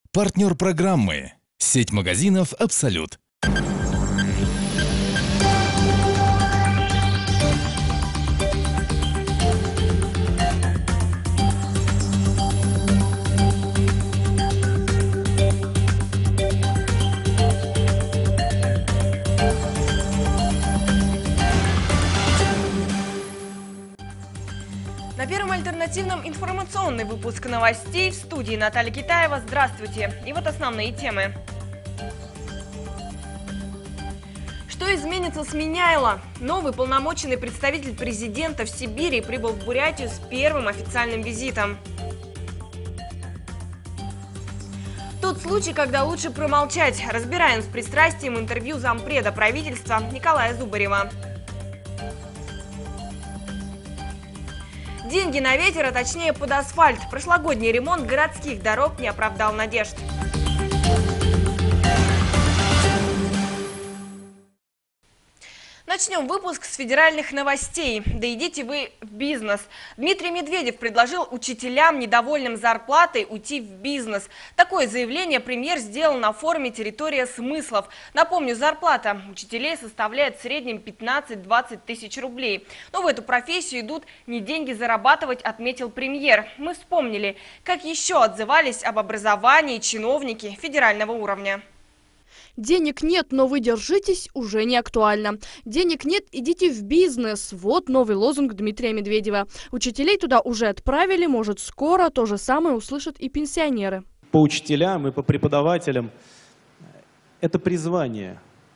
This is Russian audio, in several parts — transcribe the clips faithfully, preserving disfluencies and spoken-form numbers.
Партнер программы – сеть магазинов «Абсолют». На Первом альтернативном информационный выпуск новостей. В студии Наталья Китаева. Здравствуйте. И вот основные темы. Что изменится с Меняйло? Новый полномоченный представитель президента в Сибири прибыл в Бурятию с первым официальным визитом. Тот случай, когда лучше промолчать. Разбираем с пристрастием интервью зампреда правительства Николая Зубарева. Деньги на ветер, а точнее под асфальт. Прошлогодний ремонт городских дорог не оправдал надежд. Начнем выпуск с федеральных новостей. Да идите вы в бизнес. Дмитрий Медведев предложил учителям, недовольным зарплатой, уйти в бизнес. Такое заявление премьер сделал на форуме «Территория смыслов». Напомню, зарплата учителей составляет в среднем пятнадцать-двадцать тысяч рублей. Но в эту профессию идут не деньги зарабатывать, отметил премьер. Мы вспомнили, как еще отзывались об образовании чиновники федерального уровня. Денег нет, но вы держитесь, уже не актуально. Денег нет, идите в бизнес. Вот новый лозунг Дмитрия Медведева. Учителей туда уже отправили, может, скоро то же самое услышат и пенсионеры. По учителям и по преподавателям это призвание.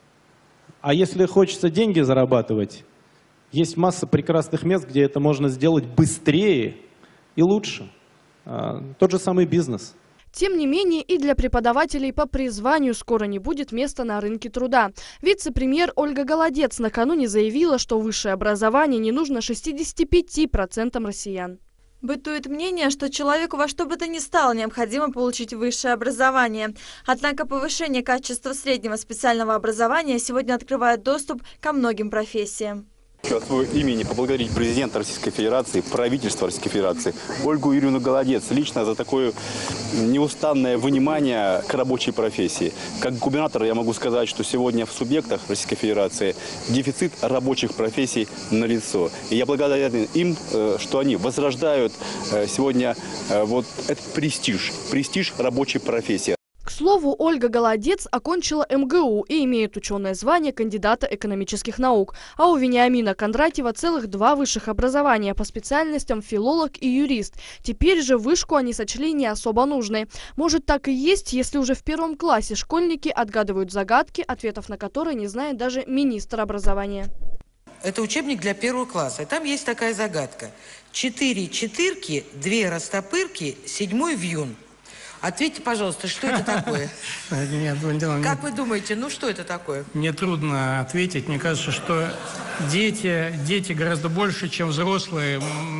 А если хочется деньги зарабатывать, есть масса прекрасных мест, где это можно сделать быстрее и лучше. Тот же самый бизнес. Тем не менее, и для преподавателей по призванию скоро не будет места на рынке труда. Вице-премьер Ольга Голодец накануне заявила, что высшее образование не нужно шестидесяти пяти процентам россиян. Бытует мнение, что человеку во что бы то ни стало необходимо получить высшее образование. Однако повышение качества среднего специального образования сегодня открывает доступ ко многим профессиям. Хочу от своего имени поблагодарить президента Российской Федерации, правительство Российской Федерации, Ольгу Юрьевну Голодец лично за такое неустанное внимание к рабочей профессии. Как губернатор я могу сказать, что сегодня в субъектах Российской Федерации дефицит рабочих профессий налицо. И я благодарен им, что они возрождают сегодня вот этот престиж, престиж рабочей профессии. К слову, Ольга Голодец окончила эм гэ у и имеет ученое звание кандидата экономических наук. А у Вениамина Кондратьева целых два высших образования по специальностям филолог и юрист. Теперь же вышку они сочли не особо нужной. Может, так и есть, если уже в первом классе школьники отгадывают загадки, ответов на которые не знает даже министр образования. Это учебник для первого класса. И там есть такая загадка. Четыре четырки, две растопырки, седьмой вьюн. Ответьте, пожалуйста, что это такое? Нет, как вы думаете, ну что это такое? Мне трудно ответить. Мне кажется, что дети, дети гораздо больше, чем взрослые,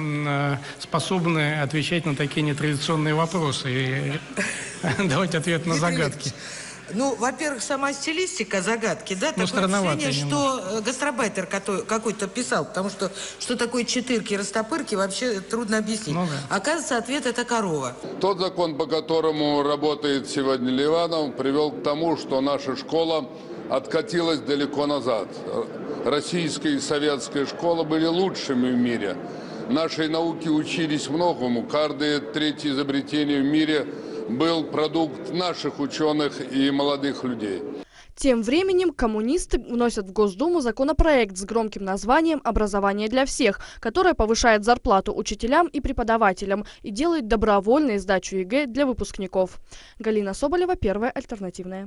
способны отвечать на такие нетрадиционные вопросы. И давать ответ на загадки. Ну, во-первых, сама стилистика загадки, да, ну, такое впечатление, что гастарбайтер какой-то писал, потому что что такое четырки, растопырки, вообще трудно объяснить. Ну, да. Оказывается, ответ – это корова. Тот закон, по которому работает сегодня Ливанов, привел к тому, что наша школа откатилась далеко назад. Российская и советская школа были лучшими в мире. Нашей науке учились многому. Каждое третье изобретение в мире был продукт наших ученых и молодых людей. Тем временем коммунисты вносят в Госдуму законопроект с громким названием «Образование для всех», которое повышает зарплату учителям и преподавателям и делает добровольной сдачу е гэ э для выпускников. Галина Соболева, Первая альтернативная.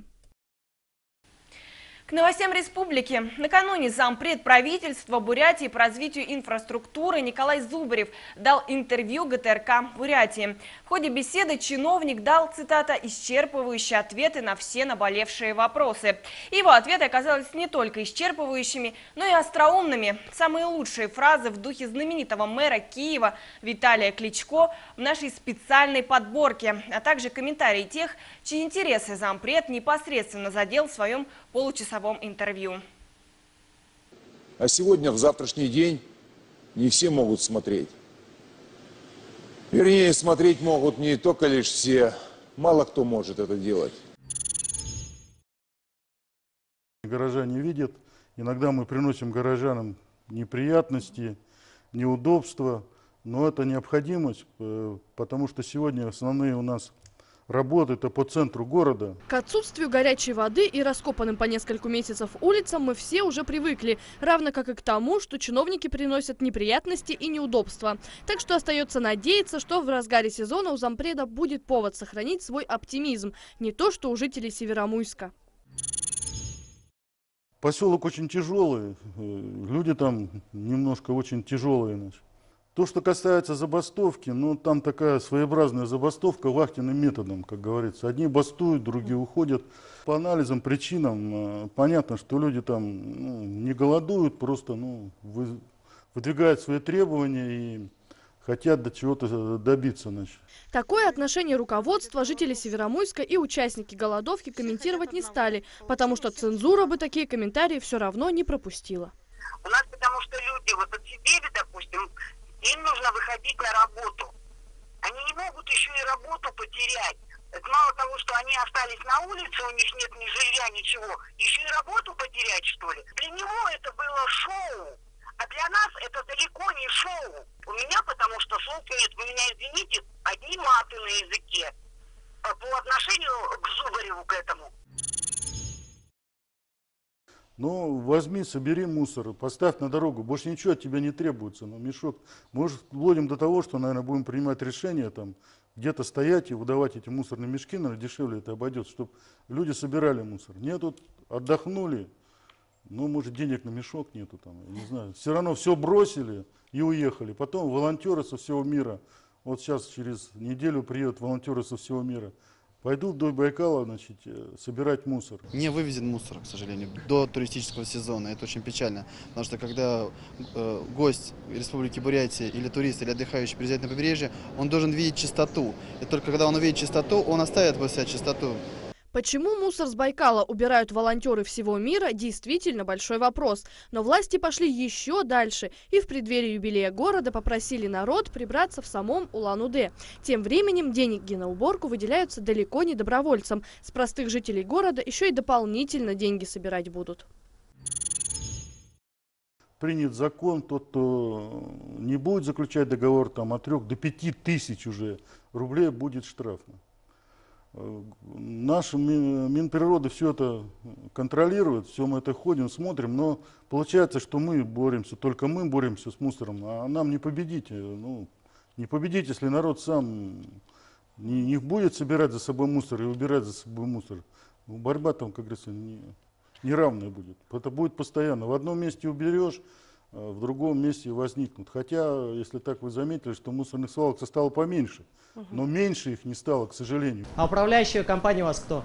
К новостям республики. Накануне зампред правительства Бурятии по развитию инфраструктуры Николай Зубарев дал интервью гэ тэ эр ка Бурятии. В ходе беседы чиновник дал, цитата, исчерпывающие ответы на все наболевшие вопросы. Его ответы оказались не только исчерпывающими, но и остроумными. Самые лучшие фразы в духе знаменитого мэра Киева Виталия Кличко в нашей специальной подборке, а также комментарии тех, чьи интересы зампред непосредственно задел в своем получасовом интервью. А сегодня, в завтрашний день, не все могут смотреть. Вернее, смотреть могут не только лишь все Мало кто может это делать. Горожане видят, иногда мы приносим горожанам неприятности, неудобства, но это необходимость, потому что сегодня основные у нас работы это по центру города. К отсутствию горячей воды и раскопанным по несколько месяцев улицам мы все уже привыкли, равно как и к тому, что чиновники приносят неприятности и неудобства. Так что остается надеяться, что в разгаре сезона у зампреда будет повод сохранить свой оптимизм, не то что у жителей Северомуйска. Поселок очень тяжелый, люди там немножко очень тяжелые. То, что касается забастовки, ну там такая своеобразная забастовка вахтенным методом, как говорится. Одни бастуют, другие уходят. По анализам, причинам понятно, что люди там ну, не голодуют, просто ну, вы, выдвигают свои требования и хотят до чего-то добиться. Значит. Такое отношение руководства жители Северомуйска и участники голодовки комментировать не стали, потому что цензура бы такие комментарии все равно не пропустила. У нас потому что люди вот от Сибири, допустим, им нужно выходить на работу. Они не могут еще и работу потерять. Это мало того, что они остались на улице, у них нет ни жилья, ничего, еще и работу потерять, что ли? Для него это было шоу, а для нас это далеко не шоу. У меня, потому что слов нет, вы меня извините, одни маты на языке по отношению к Зубареву, к этому. Ну, возьми, собери мусор, поставь на дорогу. Больше ничего от тебя не требуется. Но мешок. Мы же вводим до того, что, наверное, будем принимать решение, там, где-то стоять и выдавать эти мусорные мешки, наверное, дешевле это обойдется, чтобы люди собирали мусор. Нет, тут отдохнули, ну, может, денег на мешок нету, там, я не знаю. Все равно все бросили и уехали. Потом волонтеры со всего мира, вот сейчас через неделю приедут волонтеры со всего мира. Пойду вдоль Байкала, значит, собирать мусор. Не вывезен мусор, к сожалению, до туристического сезона. Это очень печально, потому что когда э, гость Республики Бурятия или турист, или отдыхающий приезжает на побережье, он должен видеть чистоту. И только когда он увидит чистоту, он оставит после себя чистоту. Почему мусор с Байкала убирают волонтеры всего мира, действительно большой вопрос. Но власти пошли еще дальше и в преддверии юбилея города попросили народ прибраться в самом Улан-Удэ. Тем временем деньги на уборку выделяются далеко не добровольцам. С простых жителей города еще и дополнительно деньги собирать будут. Принят закон, тот, кто не будет заключать договор там, от трех до пяти тысяч уже рублей, будет штрафно. Наш Минприроды все это контролирует, все мы это ходим, смотрим, но получается, что мы боремся, только мы боремся с мусором, а нам не победить. Ну, не победить, если народ сам не, не будет собирать за собой мусор и убирать за собой мусор. Борьба там, как говорится, не, неравная будет. Это будет постоянно. В одном месте уберешь, в другом месте возникнут. Хотя, если так вы заметили, что мусорных свалок стало поменьше, но меньше их не стало, к сожалению. А управляющая компания у вас кто?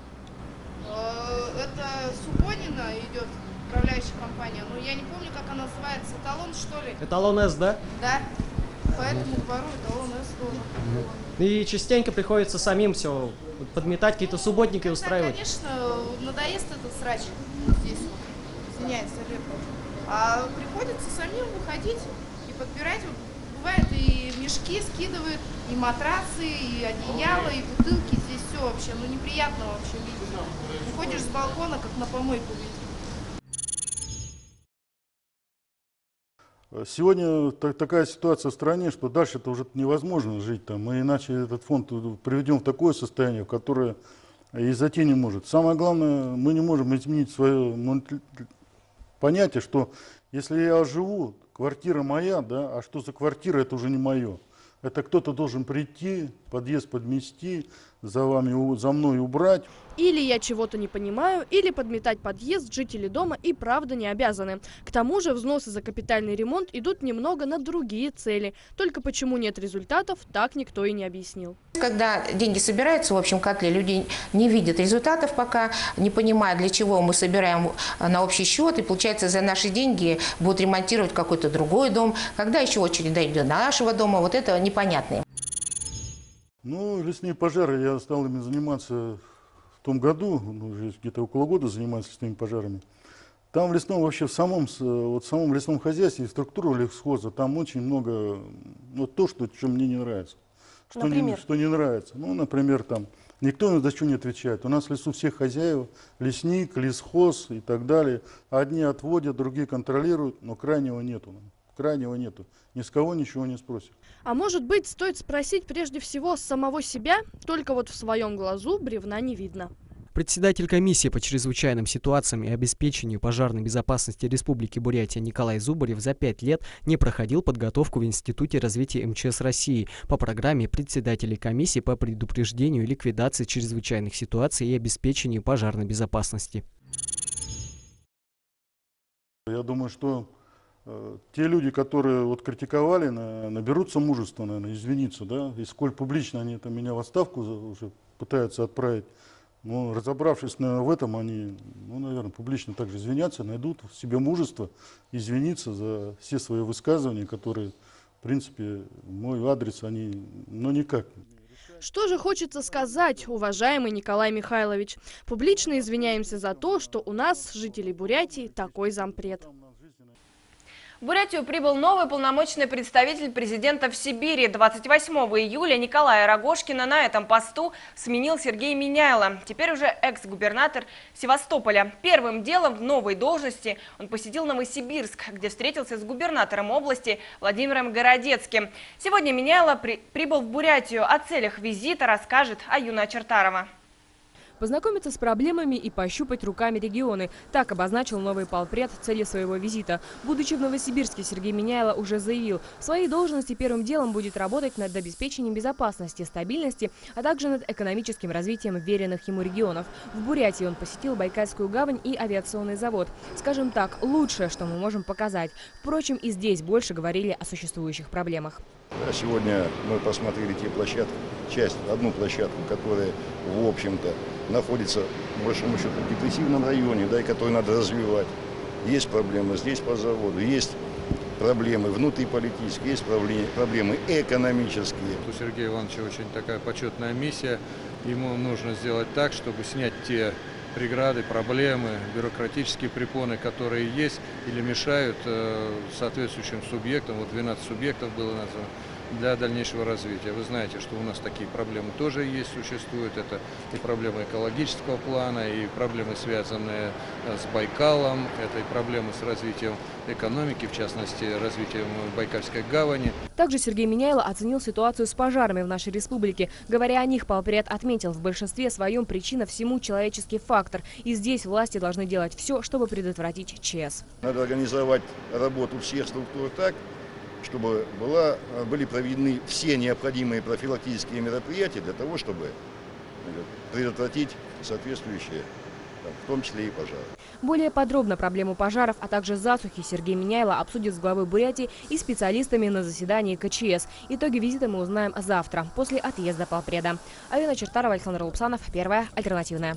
Это Субонина идет, управляющая компания. Ну, я не помню, как она называется. Эталон, что ли? Эталон С, да? Да. Поэтому говорю, Эталон С тоже. И частенько приходится самим все подметать, какие-то субботники да, устраивать. Конечно, надоест этот срач здесь. Извиняюсь, Олег. А приходится самим выходить и подбирать. Бывает и мешки скидывают, и матрасы, и одеяло, и бутылки. Здесь все вообще, ну неприятно вообще видеть. Выходишь с балкона, как на помойку видишь. Сегодня такая ситуация в стране, что дальше это уже невозможно жить там. Мы иначе этот фонд приведем в такое состояние, в которое и зайти не может. Самое главное, мы не можем изменить свое понятие, что если я живу, квартира моя, да, а что за квартира, это уже не мое. Это кто-то должен прийти, подъезд подмести, за вами, за мной убрать. Или я чего-то не понимаю, или подметать подъезд жители дома и правда не обязаны. К тому же взносы за капитальный ремонт идут немного на другие цели. Только почему нет результатов, так никто и не объяснил. Когда деньги собираются в общем котле, люди не видят результатов пока, не понимают, для чего мы собираем на общий счет, и получается за наши деньги будут ремонтировать какой-то другой дом. Когда еще очередь дойдет до нашего дома, вот это непонятно. Ну, лесные пожары, я стал ими заниматься в том году, ну, уже где-то около года занимаюсь лесными пожарами. Там в лесном, вообще в самом, вот в самом лесном хозяйстве, структура лесхоза, там очень много, вот то, что, что мне не нравится. что не, что не нравится. Ну, например, там никто ни за что не отвечает. У нас в лесу все хозяева, лесник, лесхоз и так далее. Одни отводят, другие контролируют, но крайнего нету. Крайнего нету. Ни с кого ничего не спросят. А может быть, стоит спросить прежде всего самого себя, только вот в своем глазу бревна не видно. Председатель комиссии по чрезвычайным ситуациям и обеспечению пожарной безопасности Республики Бурятия Николай Зубарев за пять лет не проходил подготовку в Институте развития эм че эс России по программе председателей комиссии по предупреждению и ликвидации чрезвычайных ситуаций и обеспечению пожарной безопасности. Я думаю, что э, те люди, которые вот критиковали, на, наберутся мужества, наверное, извиниться, да, и сколь публично они там меня в отставку уже пытаются отправить. Но разобравшись, наверное, в этом, они, ну, наверное, публично также извинятся, найдут в себе мужество извиниться за все свои высказывания, которые, в принципе, в мой адрес, они, ну, никак. Что же хочется сказать, уважаемый Николай Михайлович? Публично извиняемся за то, что у нас, жителей Бурятии, такой зампред. В Бурятию прибыл новый полномочный представитель президента в Сибири. двадцать восьмого июля Николая Рогожкина на этом посту сменил Сергей Миняйло, теперь уже экс-губернатор Севастополя. Первым делом в новой должности он посетил Новосибирск, где встретился с губернатором области Владимиром Городецким. Сегодня Миняйло при... прибыл в Бурятию. О целях визита расскажет Аюна Чертарова. Познакомиться с проблемами и пощупать руками регионы. Так обозначил новый полпред цели своего визита. Будучи в Новосибирске, Сергей Миняйло уже заявил, в своей должности первым делом будет работать над обеспечением безопасности, стабильности, а также над экономическим развитием веренных ему регионов. В Бурятии он посетил Байкальскую гавань и авиационный завод. Скажем так, лучшее, что мы можем показать. Впрочем, и здесь больше говорили о существующих проблемах. Сегодня мы посмотрели те площадки, часть, одну площадку, которая, в общем-то, находится, по большому счету, в депрессивном районе, да, и которую надо развивать. Есть проблемы здесь по заводу, есть проблемы внутриполитические, есть проблемы, проблемы экономические. У Сергея Ивановича очень такая почетная миссия. Ему нужно сделать так, чтобы снять те преграды, проблемы, бюрократические препоны, которые есть или мешают э, соответствующим субъектам, вот двенадцать субъектов было названо, для дальнейшего развития. Вы знаете, что у нас такие проблемы тоже есть, существуют. Это и проблемы экологического плана, и проблемы, связанные с Байкалом, это и проблемы с развитием экономики, в частности, развитием Байкальской гавани. Также Сергей Миняйло оценил ситуацию с пожарами в нашей республике. Говоря о них, полпред отметил, в большинстве своем причина всему человеческий фактор. И здесь власти должны делать все, чтобы предотвратить ЧС. Надо организовать работу всех структур так, чтобы была, были проведены все необходимые профилактические мероприятия для того, чтобы предотвратить соответствующие, в том числе и пожары. Более подробно проблему пожаров, а также засухи Сергей Миняйло обсудит с главой Бурятии и специалистами на заседании ка че эс. Итоги визита мы узнаем завтра, после отъезда полпреда. Аюна Чертарова, Александр Лупсанов, Первая альтернативная.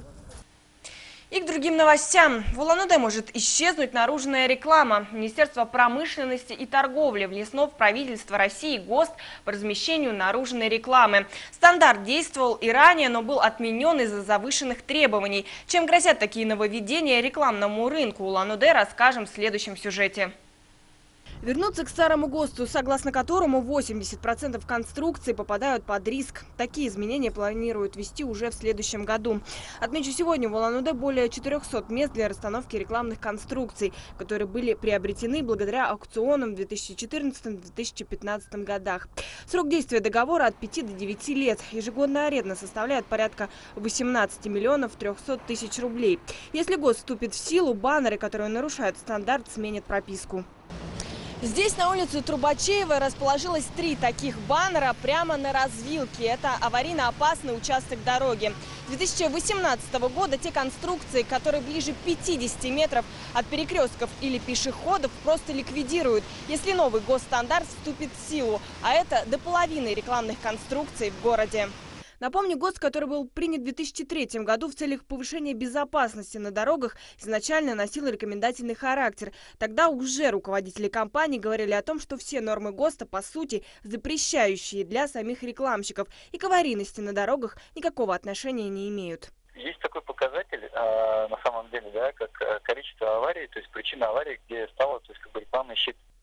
И к другим новостям. В Улан-Удэ может исчезнуть наружная реклама. Министерство промышленности и торговли внесло в правительство России ГОСТ по размещению наружной рекламы. Стандарт действовал и ранее, но был отменен из-за завышенных требований. Чем грозят такие нововведения рекламному рынку Улан-Удэ, расскажем в следующем сюжете. Вернуться к старому ГОСТу, согласно которому восемьдесят процентов конструкций попадают под риск. Такие изменения планируют ввести уже в следующем году. Отмечу, сегодня в Улан-Удэ более четырёхсот мест для расстановки рекламных конструкций, которые были приобретены благодаря аукционам в две тысячи четырнадцатом — две тысячи пятнадцатом годах. Срок действия договора от пяти до девяти лет. Ежегодная аренда составляет порядка восемнадцати миллионов трёхсот тысяч рублей. Если ГОСТ вступит в силу, баннеры, которые нарушают стандарт, сменят прописку. Здесь, на улице Трубачеева, расположилось три таких баннера прямо на развилке. Это аварийно опасный участок дороги. С две тысячи восемнадцатого года те конструкции, которые ближе пятидесяти метров от перекрестков или пешеходов, просто ликвидируют, если новый госстандарт вступит в силу. А это до половины рекламных конструкций в городе. Напомню, ГОСТ, который был принят в две тысячи третьем году в целях повышения безопасности на дорогах, изначально носил рекомендательный характер. Тогда уже руководители компаний говорили о том, что все нормы ГОСТа, по сути, запрещающие для самих рекламщиков, и к аварийности на дорогах никакого отношения не имеют. Есть такой показатель, э, на самом деле, да, как количество аварий, то есть причина аварии, где стало, то есть, как бы, рекламный щит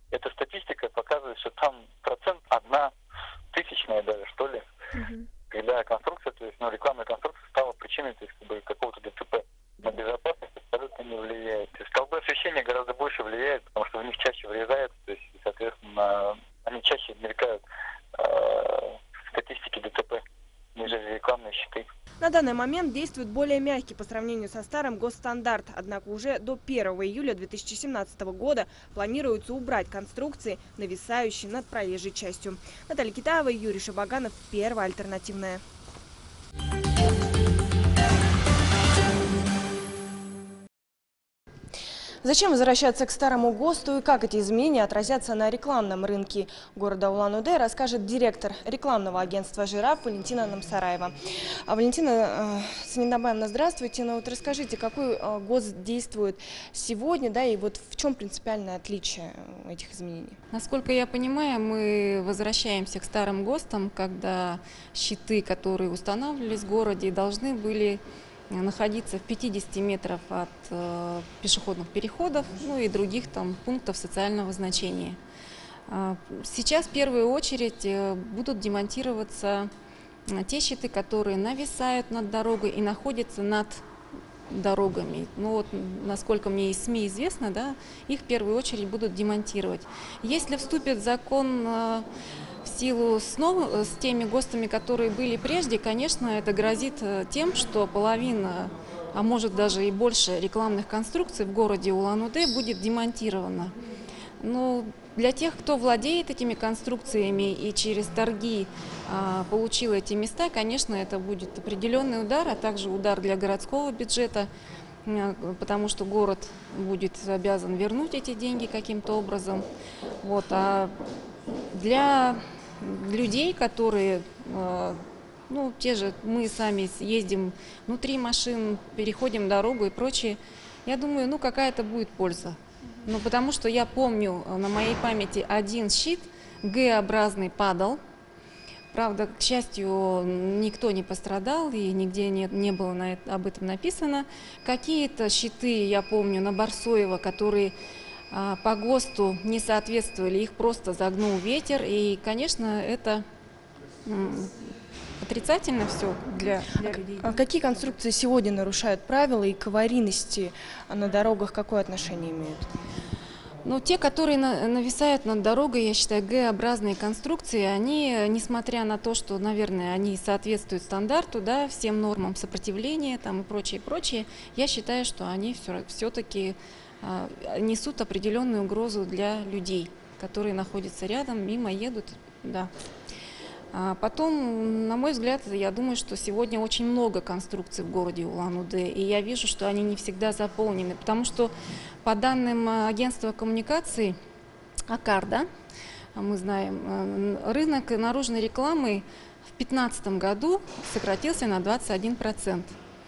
эта статистика показывает, что там процент одна тысячная даже, что ли, угу. когда конструкция, то есть, ну, рекламная конструкция стала причиной, то есть, как бы, какого-то ДТП. На безопасность абсолютно не влияет. То есть столбы освещения гораздо больше влияют, потому что в них чаще врезают, то есть, соответственно, они чаще мелькают э, в статистике ДТП, нежели рекламные щиты. На данный момент действует более мягкий по сравнению со старым госстандарт. Однако уже до первого июля две тысячи семнадцатого года планируется убрать конструкции, нависающие над проезжей частью. Наталья Китаева, Юрий Шабаганов, Первая альтернативная. Зачем возвращаться к старому ГОСТу и как эти изменения отразятся на рекламном рынке города Улан-Удэ, расскажет директор рекламного агентства «Жираф» Валентина Намсараева. А, Валентина э, Санидабаевна, здравствуйте. Ну, вот расскажите, какой э, ГОСТ действует сегодня, да, и вот в чем принципиальное отличие этих изменений? Насколько я понимаю, мы возвращаемся к старым ГОСТам, когда щиты, которые устанавливались в городе, должны были находиться в пятидесяти метрах от э, пешеходных переходов, ну и других там пунктов социального значения. Э, сейчас в первую очередь э, будут демонтироваться э, те щиты, которые нависают над дорогой и находятся над дорогами. Ну вот, насколько мне из СМИ известно, да, их в первую очередь будут демонтировать. Если вступит закон э, в силу с, нов... с теми ГОСТами, которые были прежде, конечно, это грозит тем, что половина, а может даже и больше рекламных конструкций в городе Улан-Удэ будет демонтирована. Но для тех, кто владеет этими конструкциями и через торги а, получил эти места, конечно, это будет определенный удар, а также удар для городского бюджета, потому что город будет обязан вернуть эти деньги каким-то образом. Вот, а для людей, которые, ну, те же, мы сами ездим внутри машин, переходим дорогу и прочее, я думаю, ну, какая-то будет польза. Ну, потому что я помню, на моей памяти один щит Г-образный падал. Правда, к счастью, никто не пострадал и нигде не, не было на это, об этом написано. Какие-то щиты, я помню, на Барсоева, которые а, по ГОСТу не соответствовали, их просто загнул ветер. И, конечно, это м, отрицательно все для, для людей. А какие конструкции сегодня нарушают правила и к аварийности на дорогах какое отношение имеют? Ну, те, которые на, нависают над дорогой, я считаю, Г-образные конструкции, они, несмотря на то, что, наверное, они соответствуют стандарту, да, всем нормам сопротивления там, и прочее, прочее, я считаю, что они все-таки а, несут определенную угрозу для людей, которые находятся рядом, мимо едут, да. А потом, на мой взгляд, я думаю, что сегодня очень много конструкций в городе Улан-Удэ, и я вижу, что они не всегда заполнены, потому что по данным агентства коммуникаций АКАР, да, мы знаем, рынок наружной рекламы в две тысячи пятнадцатом году сократился на двадцать один процент.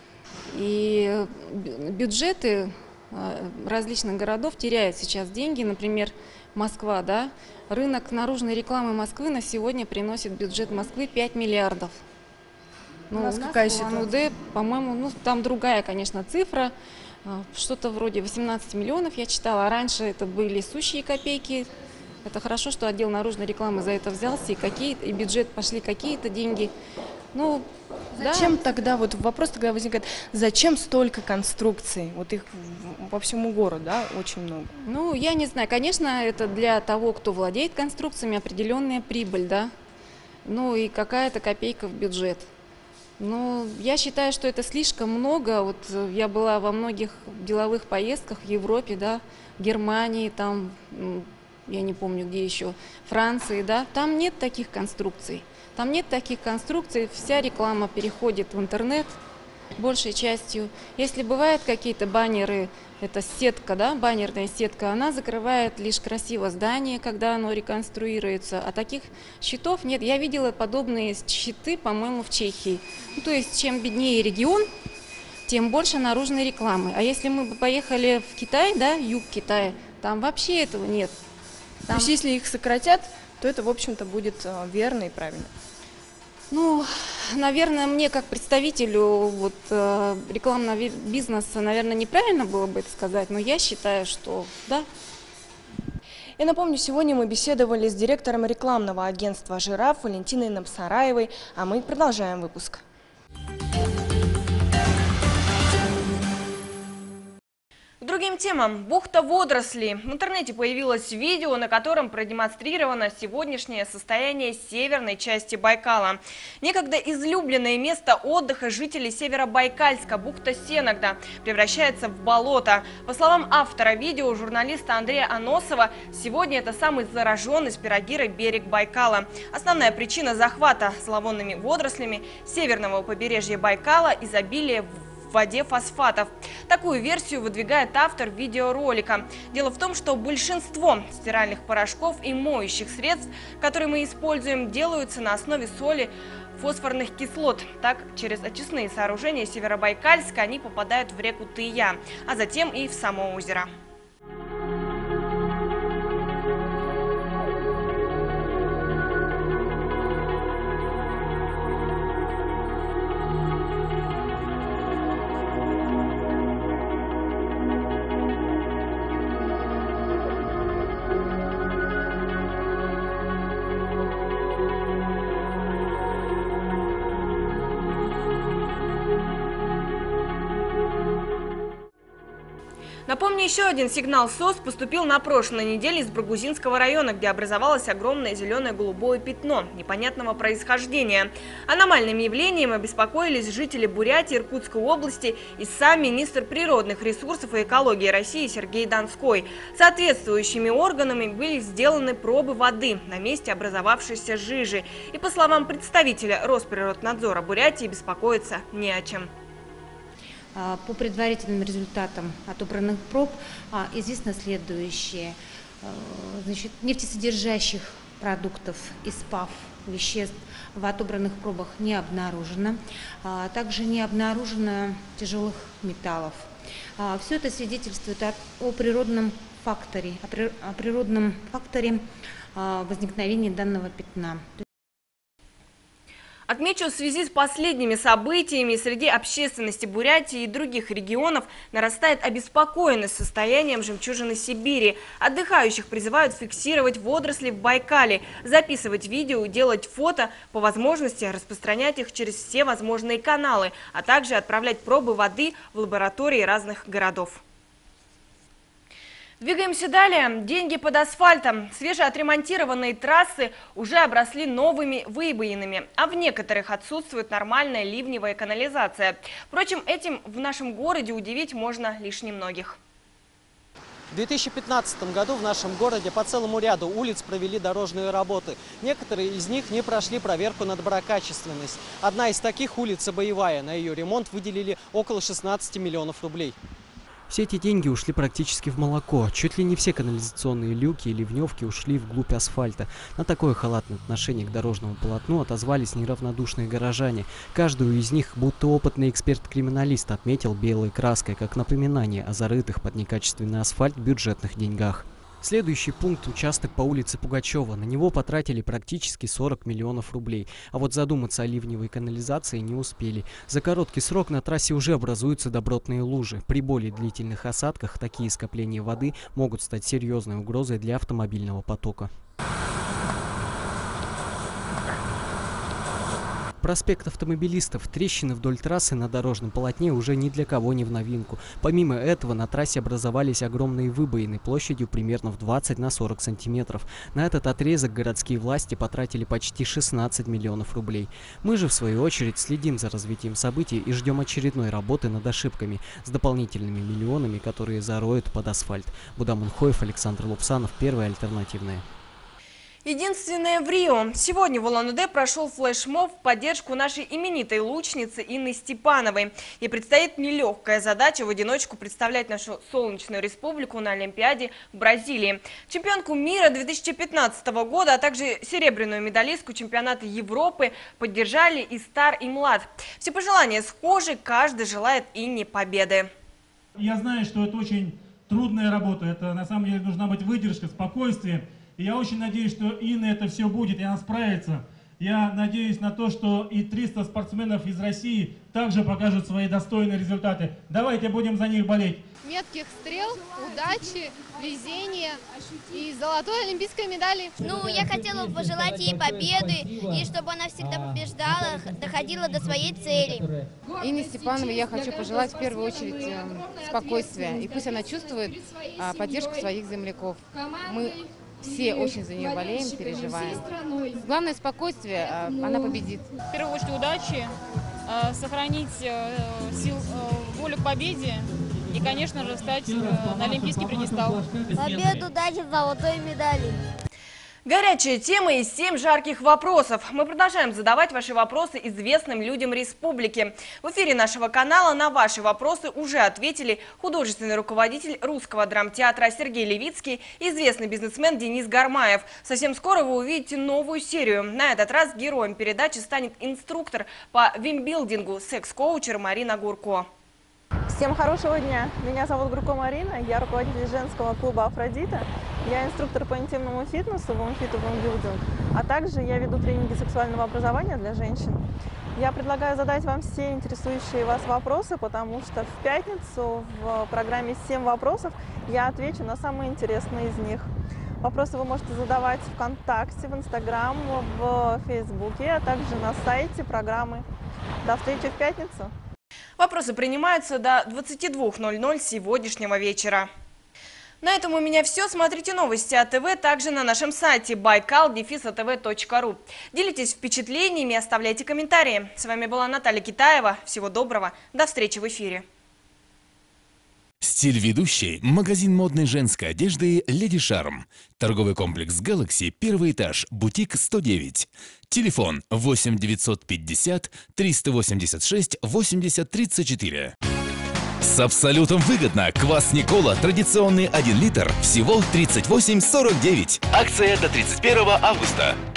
И бюджеты различных городов теряют сейчас деньги, например, Москва, да, рынок наружной рекламы Москвы на сегодня приносит бюджет Москвы пять миллиардов. Ну, у нас у какая нас в ситуация? Улан-Удэ, по-моему, ну, там другая, конечно, цифра, что-то вроде восемнадцати миллионов я читала, а раньше это были сущие копейки. Это хорошо, что отдел наружной рекламы за это взялся, и, какие, и бюджет пошли какие-то деньги. Ну, зачем да. тогда, вот вопрос тогда возникает, зачем столько конструкций? Вот их по всему городу, да, очень много. Ну, я не знаю, конечно, это для того, кто владеет конструкциями, определенная прибыль, да, ну и какая-то копейка в бюджет. Но я считаю, что это слишком много. Вот я была во многих деловых поездках в Европе, да, Германии, там, я не помню где еще, Франции, да, там нет таких конструкций. Там нет таких конструкций, вся реклама переходит в интернет большей частью. Если бывают какие-то баннеры, это сетка, да, баннерная сетка, она закрывает лишь красиво здание, когда оно реконструируется, а таких щитов нет. Я видела подобные щиты, по-моему, в Чехии. Ну, то есть, чем беднее регион, тем больше наружной рекламы. А если мы бы поехали в Китай, да, юг Китая, там вообще этого нет. Там... То есть, если их сократят, то это, в общем-то, будет э, верно и правильно. Ну, наверное, мне как представителю вот, э, рекламного бизнеса, наверное, неправильно было бы это сказать, но я считаю, что да. И напомню, сегодня мы беседовали с директором рекламного агентства «Жираф» Валентиной Намсараевой, а мы продолжаем выпуск. К другим темам. Бухта водорослей. В интернете появилось видео, на котором продемонстрировано сегодняшнее состояние северной части Байкала. Некогда излюбленное место отдыха жителей Северобайкальска, бухта Сеногда, превращается в болото. По словам автора видео, журналиста Андрея Аносова, сегодня это самый зараженный спирогирой берег Байкала. Основная причина захвата зловонными водорослями северного побережья Байкала – изобилие в воде фосфатов. Такую версию выдвигает автор видеоролика. Дело в том, что большинство стиральных порошков и моющих средств, которые мы используем, делаются на основе соли фосфорных кислот. Так, через очистные сооружения Северобайкальска они попадают в реку Тыя, а затем и в само озеро. Напомню, еще один сигнал СОС поступил на прошлой неделе из Баргузинского района, где образовалось огромное зеленое-голубое пятно непонятного происхождения. Аномальным явлением обеспокоились жители Бурятии, Иркутской области и сам министр природных ресурсов и экологии России Сергей Донской. Соответствующими органами были сделаны пробы воды на месте образовавшейся жижи. И по словам представителя Росприроднадзора Бурятии, беспокоиться не о чем. По предварительным результатам отобранных проб известно следующее. Значит, нефтесодержащих продуктов из ПАВ веществ в отобранных пробах не обнаружено. Также не обнаружено тяжелых металлов. Все это свидетельствует о природном факторе, о природном факторе возникновения данного пятна. Отмечу, в связи с последними событиями среди общественности Бурятии и других регионов нарастает обеспокоенность состоянием жемчужины Сибири. Отдыхающих призывают фиксировать водоросли в Байкале, записывать видео, делать фото, по возможности распространять их через все возможные каналы, а также отправлять пробы воды в лаборатории разных городов. Двигаемся далее. Деньги под асфальтом. Свежеотремонтированные трассы уже обросли новыми выбоинами, а в некоторых отсутствует нормальная ливневая канализация. Впрочем, этим в нашем городе удивить можно лишь немногих. В две тысячи пятнадцатом году в нашем городе по целому ряду улиц провели дорожные работы. Некоторые из них не прошли проверку на доброкачественность. Одна из таких — улица Боевая. На ее ремонт выделили около шестнадцати миллионов рублей. Все эти деньги ушли практически в молоко. Чуть ли не все канализационные люки и ливневки ушли вглубь асфальта. На такое халатное отношение к дорожному полотну отозвались неравнодушные горожане. Каждую из них, будто опытный эксперт-криминалист, отметил белой краской, как напоминание о зарытых под некачественный асфальт бюджетных деньгах. Следующий пункт – участок по улице Пугачева. На него потратили практически сорок миллионов рублей. А вот задуматься о ливневой канализации не успели. За короткий срок на трассе уже образуются добротные лужи. При более длительных осадках такие скопления воды могут стать серьезной угрозой для автомобильного потока. Проспект автомобилистов. Трещины вдоль трассы на дорожном полотне уже ни для кого не в новинку. Помимо этого, на трассе образовались огромные выбоины площадью примерно в двадцать на сорок сантиметров. На этот отрезок городские власти потратили почти шестнадцать миллионов рублей. Мы же, в свою очередь, следим за развитием событий и ждем очередной работы над ошибками с дополнительными миллионами, которые зароют под асфальт. Будам Унхоев, Александр Лупсанов, Первая альтернативная. Единственное в Рио. Сегодня в Улан-Удэ прошел флешмоб в поддержку нашей именитой лучницы Инны Степановой. Ей предстоит нелегкая задача в одиночку представлять нашу солнечную республику на Олимпиаде в Бразилии. Чемпионку мира две тысячи пятнадцатого года, а также серебряную медалистку чемпионата Европы поддержали и стар, и млад. Все пожелания схожи, каждый желает Инне победы. Я знаю, что это очень трудная работа, это на самом деле нужна быть выдержка, спокойствие. И я очень надеюсь, что Инна это все будет, и она справится. Я надеюсь на то, что и триста спортсменов из России также покажут свои достойные результаты. Давайте будем за них болеть. Метких стрел, удачи, везения и золотой олимпийской медали. Ну, я хотела бы пожелать ей победы, и чтобы она всегда побеждала, доходила до своей цели. Инне Степановой я хочу пожелать в первую очередь спокойствия, и пусть она чувствует поддержку своих земляков. Мы все очень за нее болеем, переживаем. Главное спокойствие, она победит. В первую очередь удачи, сохранить сил, волю к победе и, конечно же, встать на олимпийский пьедестал. Победу, удачи, золотой медали. Горячая тема и семь жарких вопросов. Мы продолжаем задавать ваши вопросы известным людям республики. В эфире нашего канала на ваши вопросы уже ответили художественный руководитель Русского драмтеатра Сергей Левицкий и известный бизнесмен Денис Гармаев. Совсем скоро вы увидите новую серию. На этот раз героем передачи станет инструктор по вимбилдингу, секс-коучер Марина Гурко. Всем хорошего дня! Меня зовут Гурко Марина, я руководитель женского клуба «Афродита». Я инструктор по интимному фитнесу, вумфит и вумбилдинг, а также я веду тренинги сексуального образования для женщин. Я предлагаю задать вам все интересующие вас вопросы, потому что в пятницу в программе «семь вопросов» я отвечу на самые интересные из них. Вопросы вы можете задавать ВКонтакте, в Инстаграм, в Фейсбуке, а также на сайте программы. До встречи в пятницу! Вопросы принимаются до двадцати двух ноль-ноль сегодняшнего вечера. На этом у меня все. Смотрите новости АТВ также на нашем сайте байкал дефис а тэ вэ точка ру. Делитесь впечатлениями, оставляйте комментарии. С вами была Наталья Китаева. Всего доброго. До встречи в эфире. Стиль ведущий – магазин модной женской одежды «Леди Шарм». Торговый комплекс «Галакси», первый этаж, бутик сто девять. Телефон восемь девятьсот пятьдесят триста восемьдесят шесть восемьдесят тридцать четыре. С Абсолютом выгодно. Квас Никола традиционный один литр всего тридцать восемь сорок девять. Акция до тридцать первого августа.